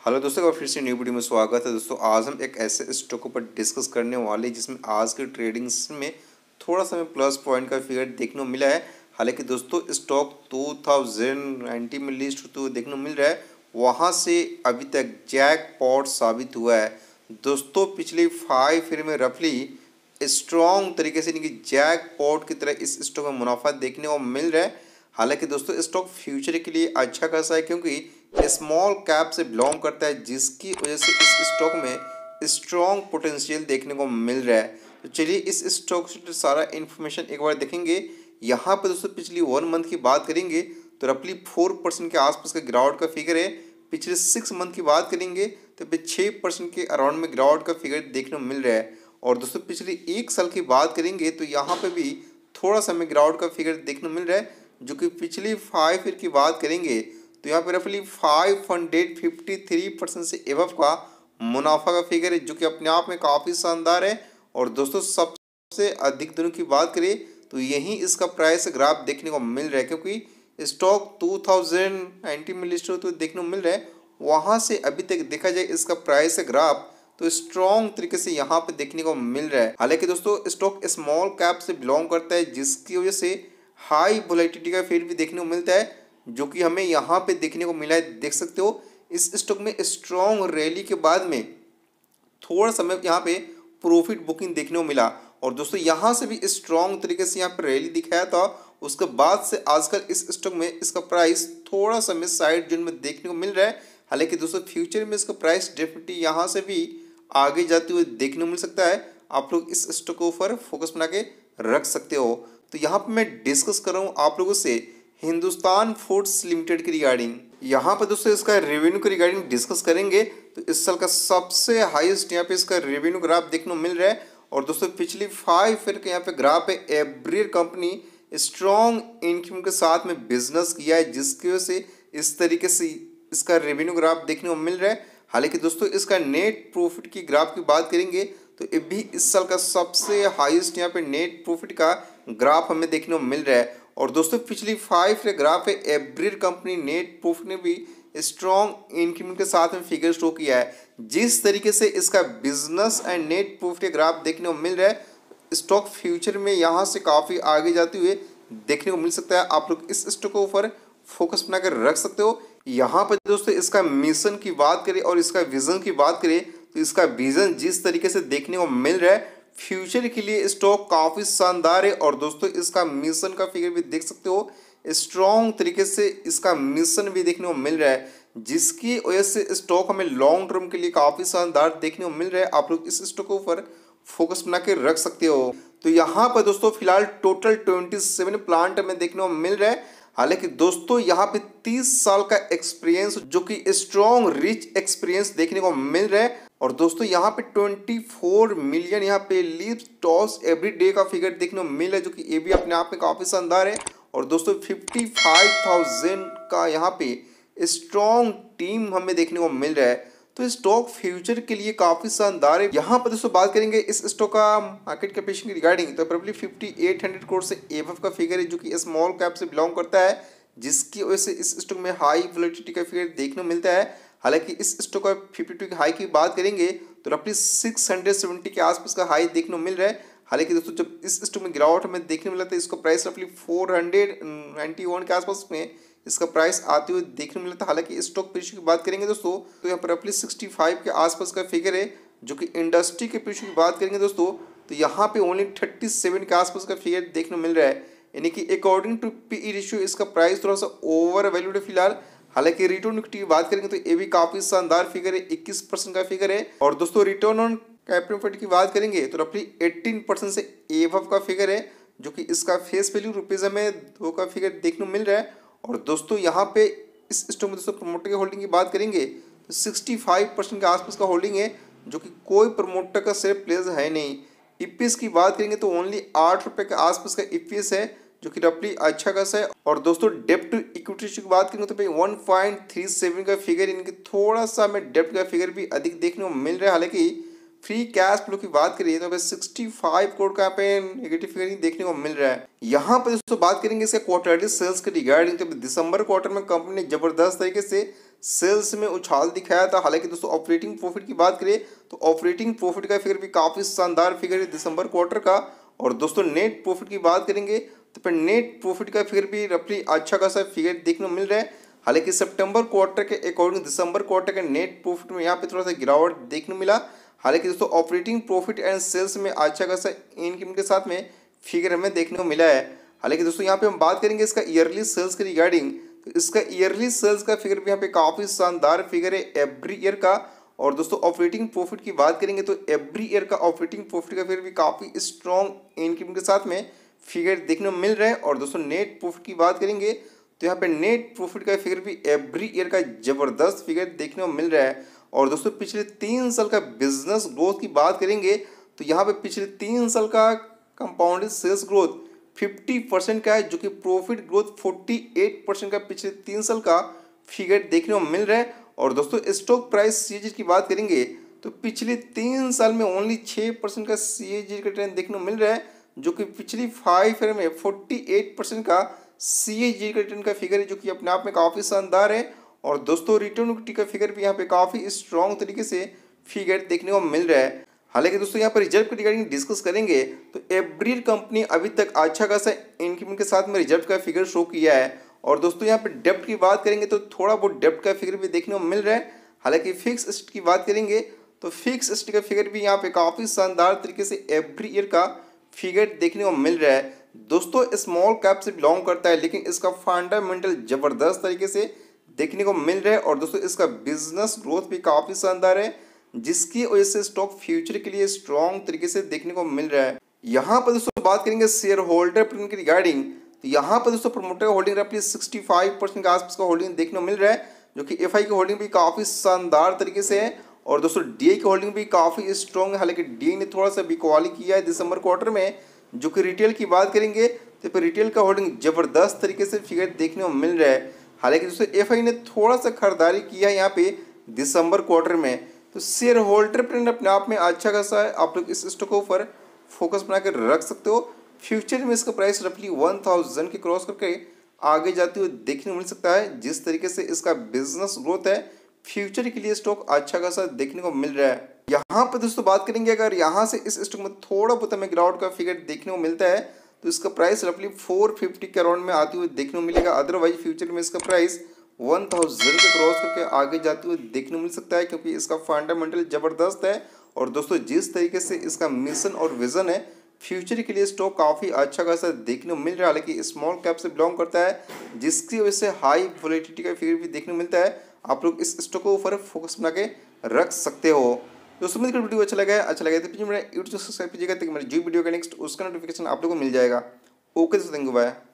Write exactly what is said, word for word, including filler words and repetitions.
Hello दोस्तों, और फिर से न्यू वीडियो में स्वागत है। दोस्तों आज हम एक ऐसे स्टॉक पर डिस्कस करने वाले जिसमें आज के ट्रेडिंग में थोड़ा सा हमें प्लस पॉइंट का फिगर देखने को मिला है। हालांकि दोस्तों स्टॉक टू थाउजेंड नाइनटीन में लिस्ट होते हुए देखने को मिल रहा है, वहाँ से अभी तक जैकपॉट साबित हुआ है। दोस्तों पिछले फाइव ईयर में रफली स्ट्रॉन्ग तरीके से यानी कि जैकपॉट की तरह इस स्टॉक में मुनाफा देखने को मिल रहा है। हालांकि दोस्तों स्टॉक फ्यूचर के लिए अच्छा खासा है, क्योंकि स्मॉल कैप से बिलोंग करता है, जिसकी वजह से इस स्टॉक में स्ट्रॉन्ग पोटेंशियल देखने को मिल रहा है। तो चलिए इस स्टॉक से सारा इन्फॉर्मेशन एक बार देखेंगे। यहाँ पर दोस्तों पिछली वन मंथ की बात करेंगे तो रफली फोर परसेंट के आसपास का गिरावट का फिगर है। पिछले सिक्स मंथ की बात करेंगे तो फिर छः परसेंट के अराउंड में गिरावट का फिगर देखने को मिल रहा है। और दोस्तों पिछले एक साल की बात करेंगे तो यहाँ पर भी थोड़ा सा हमें गिरावट का फिगर देखने को मिल रहा है, जो कि पिछली फाइव ईयर की बात करेंगे तो यहाँ पे रफली five hundred fifty three percent से एबव का मुनाफा का फिगर है, जो कि अपने आप में काफ़ी शानदार है। और दोस्तों सबसे अधिक दिनों की बात करें तो यहीं इसका प्राइस ग्राफ देखने को मिल रहा है, क्योंकि स्टॉक टू थाउजेंड नाइनटीन में लिस्ट होते हुए देखने को मिल रहा है। वहाँ से अभी तक देखा जाए इसका प्राइस ग्राफ तो स्ट्रॉन्ग तरीके से यहाँ पे देखने को मिल रहा है। हालांकि दोस्तों स्टॉक स्मॉल कैप से बिलोंग करता है, जिसकी वजह से हाई वोलेटिलिटी का फिगर भी देखने को मिलता है, जो कि हमें यहाँ पे देखने को मिला है। देख सकते हो इस स्टॉक में स्ट्रॉन्ग रैली के बाद में थोड़ा समय यहाँ पे प्रॉफिट बुकिंग देखने को मिला। और दोस्तों यहाँ से भी स्ट्रॉन्ग तरीके से यहाँ पे रैली दिखाया था। उसके बाद से आजकल इस स्टॉक में इसका प्राइस थोड़ा सा में साइड जोन में देखने को मिल रहा है। हालांकि दोस्तों फ्यूचर में इसका प्राइस डेफिनेटली यहाँ से भी आगे जाते हुए देखने को मिल सकता है। आप लोग इस स्टॉक के ऊपर फोकस बना के रख सकते हो। तो यहाँ पर मैं डिस्कस कर रहा हूँ आप लोगों से हिंदुस्तान फूड्स लिमिटेड की रिगार्डिंग। यहाँ पर दोस्तों इसका रेवेन्यू के रिगार्डिंग डिस्कस करेंगे तो इस साल का सबसे हाईएस्ट यहाँ पे इसका रेवेन्यू ग्राफ देखने को मिल रहा है। और दोस्तों पिछली फाइव ईयर के यहाँ पे ग्राफ है। Every year company strong income के साथ में बिजनेस किया है, जिसकी वजह से इस तरीके से इसका रेवेन्यू ग्राफ देखने को मिल रहा है। हालांकि दोस्तों इसका नेट प्रॉफिट की ग्राफ की बात करेंगे तो ये भी इस साल का सबसे हाईएस्ट यहाँ पे नेट प्रॉफिट का ग्राफ हमें देखने को मिल रहा है। और दोस्तों पिछली फाइव ईयर ग्राफ है। एवरी कंपनी नेट प्रॉफिट ने भी स्ट्रॉन्ग इंक्रीमेंट के साथ में फिगर शो किया है। जिस तरीके से इसका बिजनेस एंड नेट प्रॉफिट के ग्राफ देखने को मिल रहा है, स्टॉक फ्यूचर में यहाँ से काफ़ी आगे जाते हुए देखने को मिल सकता है। आप लोग इस स्टॉक के ऊपर फोकस बना कर रख सकते हो। यहाँ पर दोस्तों इसका मिशन की बात करें और इसका विजन की बात करें तो इसका विजन जिस तरीके से देखने को मिल रहा है, फ्यूचर के लिए स्टॉक काफ़ी शानदार है। और दोस्तों इसका मिशन का फिगर भी देख सकते हो, स्ट्रॉन्ग तरीके से इसका मिशन भी देखने को मिल रहा है, जिसकी वजह से स्टॉक हमें लॉन्ग टर्म के लिए काफ़ी शानदार देखने को मिल रहा है। आप लोग इस स्टॉक के ऊपर फोकस बना के रख सकते हो। तो यहाँ पर दोस्तों फिलहाल टोटल ट्वेंटी सेवन प्लांट हमें देखने को मिल रहा है। हालांकि दोस्तों यहाँ पे तीस साल का एक्सपीरियंस, जो कि स्ट्रॉन्ग रिच एक्सपीरियंस देखने को मिल रहा है। और दोस्तों यहाँ पे चौबीस मिलियन यहाँ पे लीव टॉस एवरी डे का फिगर देखने को मिल रहा है, जो कि ये भी अपने आप में काफ़ी शानदार है। और दोस्तों पचपन हज़ार का यहाँ पे स्ट्रॉन्ग टीम हमें देखने को मिल रहा है। तो स्टॉक फ्यूचर के लिए काफ़ी शानदार है। यहाँ पर दोस्तों बात करेंगे इस स्टॉक का मार्केट कैपेसिटी की रिगार्डिंग तो probably fifty eight hundred crore से एबव का फिगर है, जो कि स्मॉल कैप से बिलोंग करता है, जिसकी वजह से इस स्टॉक में हाई वोलेटिलिटी का फिगर देखने को मिलता है। हालांकि इस स्टॉक का फिफ्टी टू की हाई की बात करेंगे तो रफली सिक्स हंड्रेड सेवेंटी के आसपास का हाई देखने को मिल रहा है। हालांकि दोस्तों जब इस स्टॉक में गिरावट हमें देखने मिला था, इसका प्राइस रफली फोर हंड्रेड नाइन्टी वन के आसपास में इसका प्राइस आते हुए देखने मिला था। हालांकि स्टॉक रेशियो की बात करेंगे दोस्तों तो यहाँ पर रफली सिक्सटी फाइव के आसपास का फिगर है, जो कि इंडस्ट्री के रेशियो की बात करेंगे दोस्तों तो यहाँ पे ओनली थर्टी सेवन के आसपास का फिगर देखने को मिल रहा है। यानी कि अकॉर्डिंग टू पीई रेशियो इसका प्राइस थोड़ा सा ओवर वैल्यूड है फिलहाल। हालांकि रिटर्न इक्विटी की बात करेंगे तो ये भी काफ़ी शानदार फिगर है, इक्कीस परसेंट का फिगर है। और दोस्तों रिटर्न ऑन कैपिटल की बात करेंगे तो रफली एटीन परसेंट से एबव का फिगर है, जो कि इसका फेस वैल्यू रुपीज़ में दो का फिगर देखने को मिल रहा है। और दोस्तों यहाँ पे इस स्टॉक में दोस्तों प्रमोटर की होल्डिंग की बात करेंगे तो सिक्सटी फाइव परसेंट के आसपास का होल्डिंग है, जो कि कोई प्रमोटर का शेयर प्लेस है नहीं। ईपीएस की बात करेंगे तो ओनली आठ रुपये के आसपास का ईपीएस है, जो कि रफली अच्छा खासा है। और दोस्तों डेप्ट टू इक्विटी की बात करेंगे तो भाई वन पॉइंट थ्री सेवन का फिगर, इनके थोड़ा सा हमें डेप्ट का फिगर भी अधिक देखने को मिल रहा है। हालांकि फ्री कैश फ्लो की बात करिए तो सिक्सटी फाइव करोड़ का पे नेगेटिव फिगर ही देखने को मिल रहा है। यहाँ पर दोस्तों बात करेंगे इसके क्वार्टरली सेल्स के रिगार्डिंग तो दिसंबर क्वार्टर में कंपनी ने जबरदस्त तरीके से सेल्स में उछाल दिखाया था। हालांकि दोस्तों ऑपरेटिंग प्रॉफिट की बात करें तो ऑपरेटिंग प्रॉफिट का फिगर भी काफ़ी शानदार फिगर है दिसंबर क्वार्टर का। और दोस्तों नेट प्रॉफिट की बात करेंगे तो फिर नेट प्रॉफिट का फिगर भी रफली अच्छा खासा फिगर देखने को मिल रहा है। हालांकि सितंबर क्वार्टर के अकॉर्डिंग दिसंबर क्वार्टर के नेट प्रॉफिट में यहाँ पे थोड़ा सा गिरावट देखने को मिला। हालांकि दोस्तों ऑपरेटिंग प्रॉफिट एंड सेल्स में अच्छा खासा इनकम के साथ में फिगर हमें देखने को मिला है। हालांकि दोस्तों यहाँ पे हम बात करेंगे इसका ईयरली सेल्स के रिगार्डिंग, तो इसका ईयरली सेल्स का फिगर भी यहाँ पे काफ़ी शानदार फिगर है एवरी ईयर का। और दोस्तों ऑपरेटिंग प्रॉफिट की बात करेंगे तो एवरी ईयर का ऑपरेटिंग प्रॉफिट का फिगर भी काफ़ी स्ट्रॉन्ग इनकम के साथ में फिगर देखने को मिल रहा है। और दोस्तों नेट प्रॉफिट की बात करेंगे तो यहाँ पे नेट प्रॉफिट का फिगर भी एवरी ईयर का जबरदस्त फिगर देखने को मिल रहा है। और दोस्तों पिछले तीन साल का बिजनेस ग्रोथ की बात करेंगे तो यहाँ पे पिछले तीन साल का compounded sales growth fifty percent का है, जो कि profit growth forty eight percent का पिछले तीन साल का फिगर देखने को मिल रहा है। और दोस्तों स्टॉक प्राइस सीएजी की बात करेंगे तो पिछले तीन साल में ओनली छः परसेंट का सीएजी का ट्रेंड देखने को मिल रहा है, जो कि पिछली फाइव ईयर में फोर्टी एट परसेंट का सीएजी का रिटर्न का फिगर है, जो कि अपने आप में काफ़ी शानदार है। और दोस्तों रिटर्न इक्विटी का फिगर भी यहाँ पे काफ़ी स्ट्रॉन्ग तरीके से फिगर देखने को मिल रहा है। हालांकि दोस्तों यहाँ पर रिजर्व के रिगार्डिंग डिस्कस करेंगे तो एवरी कंपनी अभी तक अच्छा खासा इनकम के साथ में रिजर्व का फिगर शो किया है। और दोस्तों यहाँ पे डेप्ट की बात करेंगे तो थोड़ा बहुत डेप्ट का फिगर भी देखने को मिल रहा है। हालांकि फिक्स एसेट की बात करेंगे तो फिक्स एसेट का फिगर भी यहाँ पे काफ़ी शानदार तरीके से एवरी ईयर का फिगर देखने को मिल रहा है। दोस्तों स्मॉल कैप से बिलोंग करता है, लेकिन इसका फंडामेंटल जबरदस्त तरीके से देखने को मिल रहा है। और दोस्तों इसका बिजनेस ग्रोथ भी काफ़ी शानदार है, जिसकी वजह से स्टॉक फ्यूचर के लिए स्ट्रॉन्ग तरीके से देखने को मिल रहा है। यहाँ पर दोस्तों बात करेंगे शेयर होल्डर प्रिंट की रिगार्डिंग, तो यहाँ पर दोस्तों प्रमोटर होल्डिंग रफली सिक्सटी फाइव परसेंट के आसपास का होल्डिंग देखने को मिल रहा है, जो कि एफ आई की होल्डिंग भी काफ़ी शानदार तरीके से है। और दोस्तों डी आई की होल्डिंग भी काफ़ी स्ट्रॉन्ग है। हालांकि डी ने थोड़ा सा बिकवाली किया है दिसंबर क्वार्टर में। जो कि रिटेल की बात करेंगे तो फिर रिटेल का होल्डिंग जबरदस्त तरीके से फिगर देखने को मिल रहा है। हालांकि दोस्तों एफ आई ने थोड़ा सा खरीदारी किया है यहाँ पे दिसंबर क्वार्टर में, तो शेयर होल्डर प्रिंट अपने आप में अच्छा खासा है। आप लोग इस स्टॉक के ऊपर फोकस बना कर रख सकते हो। फ्यूचर में इसका प्राइस रफली वन थाउजेंड के क्रॉस करके आगे जाते हुए देखने को मिल सकता है। जिस तरीके से इसका बिजनेस ग्रोथ है, फ्यूचर के लिए स्टॉक अच्छा खासा देखने को मिल रहा है। यहाँ पर दोस्तों बात करेंगे अगर यहाँ से इस स्टॉक में थोड़ा बहुत हमें गिरावट का फिगर देखने को मिलता है तो इसका प्राइस रफली फोर फिफ्टी के अराउंड में आते हुए देखने को मिलेगा। अदरवाइज फ्यूचर में इसका प्राइस वन थाउजेंड के क्रॉस करके आगे जाते हुए देखने को मिल सकता है, क्योंकि इसका फंडामेंटल जबरदस्त है। और दोस्तों जिस तरीके से इसका मिशन और विजन है, फ्यूचर के लिए स्टॉक काफ़ी अच्छा खासा देखने को मिल रहा है। हालांकि स्मॉल कैप से बिलोंग करता है, जिसकी वजह से हाई वोलेटिलिटी का फिगर भी देखने को मिलता है। आप लोग इस स्टॉक को ऊपर फोकस बना के रख सकते हो। दोस्तों मुझे वीडियो अच्छा लगा है अच्छा लगा तो मेरा यूट्यूब सब्सक्राइब कीजिएगा, ताकि मेरी जो वीडियो का नेक्स्ट उसका नोटिफिकेशन आप लोगों को मिल जाएगा। ओके दोस्तों, थैंक यू, बाय।